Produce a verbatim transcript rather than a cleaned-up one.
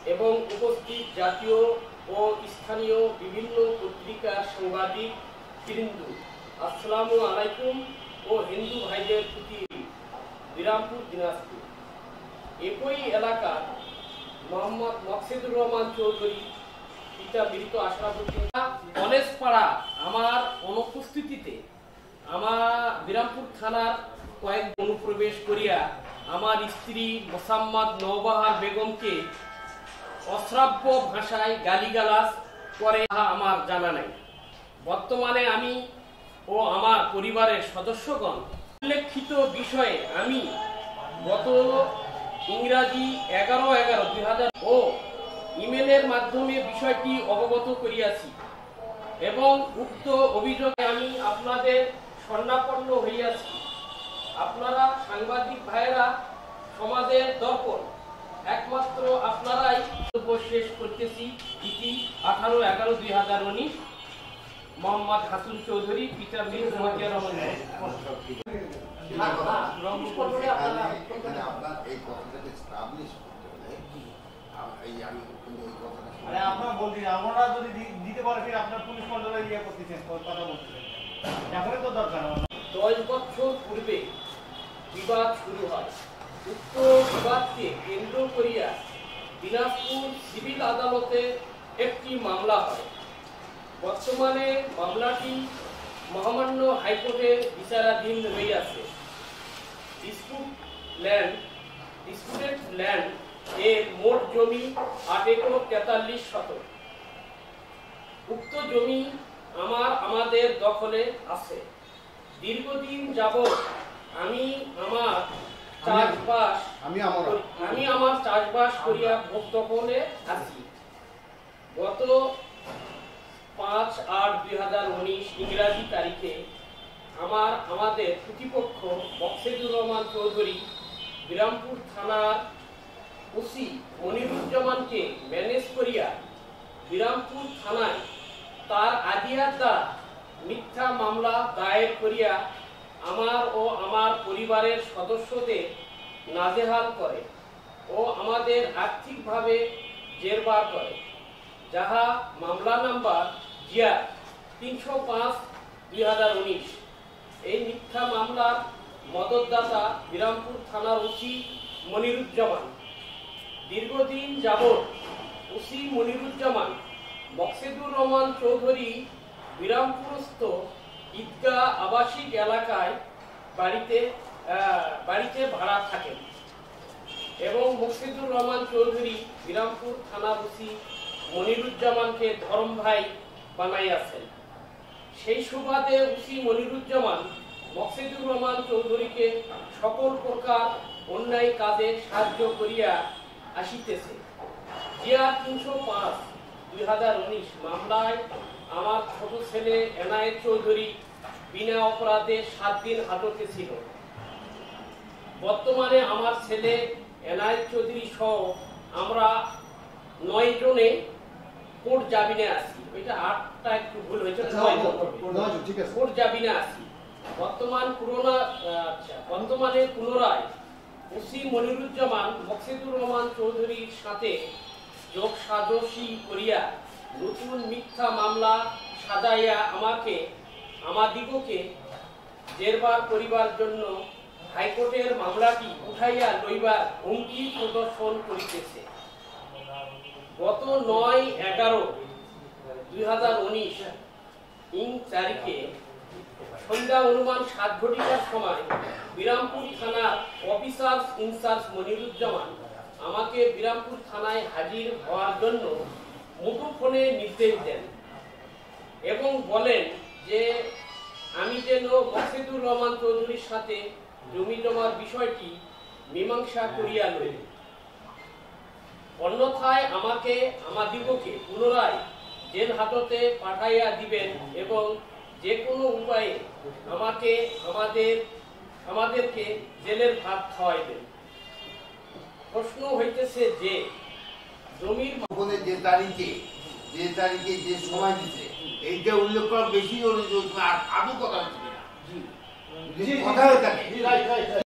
এবং উপস্থিত জাতীয় ও স্থানীয় বিভিন্ন পত্রিকার সাংবাদিক বৃন্দ, আসসালামু আলাইকুম ও হিন্দু ভাইদের প্রতি বিরামপুর দিনাজপুর একই এলাকার মোহাম্মদ মকসেদুর রহমান চৌধুরী পিতা মৃত আশরাফুদ্দিন কলেজ পাড়া আমার অনুপস্থিতিতে আমার বিরামপুর থানার কয়েক অনুপ্রবেশ করিয়া আমার স্ত্রী মোসাম্মদ নওবাহার বেগমকে অশ্রাব্য ভাষায় গালিগালাজ করে আমার জানা নাই। বর্তমানে আমি ও আমার পরিবারের সদস্যগণ উল্লেখিত বিষয়ে আমি গত ইংরাজি এগারো এগারো দুই হাজার ও ইমেলের মাধ্যমে বিষয়টি অবগত করিয়াছি এবং উক্ত অভিযোগে আমি আপনাদের শরণাপন্ন হইয়াছি। আপনারা সাংবাদিক ভাইয়েরা সমাজের দর্পণ, একমাত্র আপনারাই শেষ করতেছি। ইতি আঠারো এগারো দুই হাজার উনিশ মোহাম্মদ হাসুন চৌধুরী পিতা মীর রহমান দশ বছর পূর্বে বিবাদ শুরু হয়। উক্ত বিবাদকে কেন্দ্র করিয়া দিনাজপুর সিভিল আদালতে একটি মামলা হয়। বর্তমানে মামলাটি মহামান্য হাইকোর্টের বিচারাধীন রইয়াছে। ডিসপুট ল্যান্ড ডিসপুটেড ল্যান্ড এর মোট জমি আট একর তেতাল্লিশ শতক। উক্ত জমি আমার আমাদের দখলে আছে। দীর্ঘদিন যাবৎ আমি আমার চাষবাস আমি আমি আমার চাষবাস করিয়া ভোগ দখলে আছি। গত পাঁচ আট দুই হাজার উনিশ ইংরাজি তারিখে আমার আমাদের প্রতিপক্ষ মকসেদুর রহমান চৌধুরী বিরামপুর থানার ওসি মনিরুজ্জামানকে ম্যানেজ করিয়া বিরামপুর থানায় তার আদিয়ার দ্বারা মিথ্যা মামলা দায়ের করিয়া আমার ও আমার পরিবারের সদস্যদের নাজেহাল করে ও আমাদের আর্থিকভাবে জেরবার করে, যাহা মামলা নাম্বার জিয়া তিনশো পাঁচ দুই হাজার উনিশ। এই মিথ্যা মামলার মদতদাতা বিরামপুর থানার ওসি মনিরুজ্জামান। দীর্ঘদিন যাবৎ ওসি মনিরুজ্জামান মকসেদুর রহমান চৌধুরী বিরামপুরস্থ ঈদগাহ আবাসিক এলাকায় বাড়িতে বাড়িতে ভাড়া থাকেন এবং মকসেদুর রহমান চৌধুরী বিরামপুর থানার ওসি মনিরুজ্জামানকে ধরম ভাই বানাইয়াছেন। সেই সুবাদে ওসি মনিরুজ্জামান মকসেদুর রহমান চৌধুরীকে সকল প্রকার অন্যায় কাজে সাহায্য করিয়া আসিতেছে। জিয়া তিনশো পাঁচ দুই হাজার উনিশ মামলায় আমার ছোট ছেলে এনায়েত চৌধুরী বিনা অপরাধে সাত দিন হাজতে ছিল। বর্তমানে আমার ছেলে এনায়েত চৌধুরী সহ আমরা নয় জনে কোর্ট জামিনে আছি। ওইটা আটটা একটু ভুল হয়েছে, কোর্ট জামিনে আছি। বর্তমান পুরোনা আচ্ছা বর্তমানে পুনরায় ওসি মনিরুজ্জামান মকসেদুর রহমান চৌধুরীর সাথে যোগ সাজসী করিয়া নতুন মিথ্যা মামলা সাজাইয়া আমাকে আমাদিগকে জেরবার করিবার জন্য হাইকোর্টের মামলাটি উঠাইয়া লইবার হুমকি প্রদর্শন করিতেছে। গত নয় এগারো দুই হাজার উনিশ ইং তারিখে সন্ধ্যা অনুমান সাত ঘটিকার সময় বিরামপুর থানার অফিসার ইনচার্জ মনিরুজ্জামান আমাকে বিরামপুর থানায় হাজির হওয়ার জন্য মুঠোফোনে নির্দেশ দেন এবং বলেন যে আমি যেন মকসেদুর রহমান চৌধুরীর সাথে জমি জমার বিষয়টি মীমাংসা করিয়া লই, অন্যথায় আমাকে আমাদিগকে পুনরায় জেল হাজতে পাঠাইয়া দিবেন এবং যে কোনো উপায়ে আমাকে আমাদের আমাদেরকে জেলের ভাত খাওয়াইবেন। প্রশ্ন হইতেছে যে জমির যে তারিখে যে তারিখে যে সময় দিতে এইটা উল্লেখ করা বেশি আদৌ কথা হচ্ছে না।